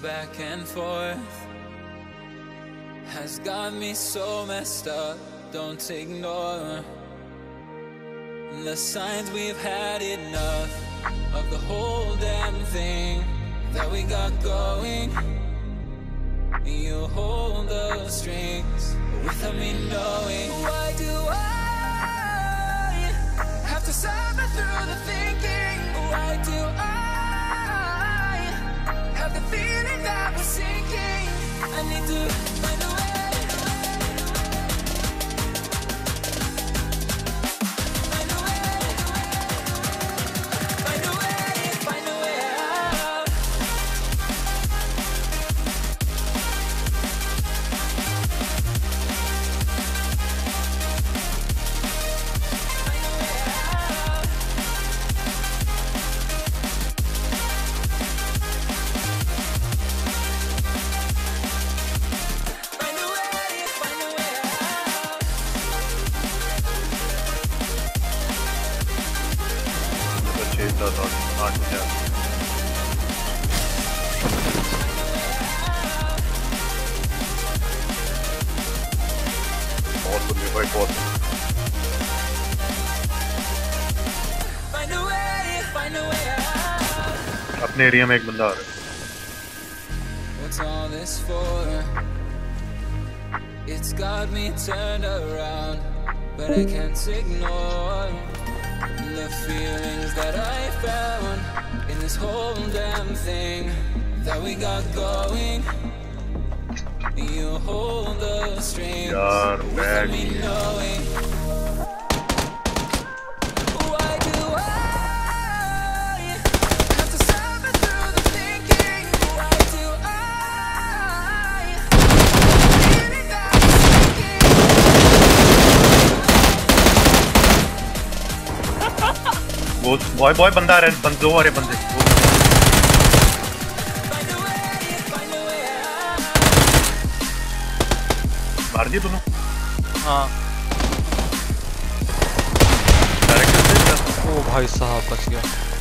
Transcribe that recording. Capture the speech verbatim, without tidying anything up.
back and forth has got me so messed up. Don't ignore the signs. We've had enough of the whole damn thing that we got going. You hold the strings without me knowing. Why do I have to suffer through the thinking? Why do I have the feeling that we're sinking? I need to find a way. Find a way. Find a way. Find a way out. Find a way out. Find a way. Find a way out. Chase does not not yeah. बहुत बुरी भाई बहुत Find a way. Find a way out. अपने area में एक बंदा आ रहा है. What's all this for? It's got me turned around, but I can't ignore the feelings that I found in this whole damn thing that we got going. You hold the strings Yaar, without bad. me knowing. Why do I have to suffer through the thinking? Why do I feeling that I'm sinking? वो boy boy बंदा आ रहा है. बंद दो आ रहे बंदे. Find a way, find a way out. मार दिए दोनों. हाँ. डायरेक्ट से ओ भाई साहब बच गया.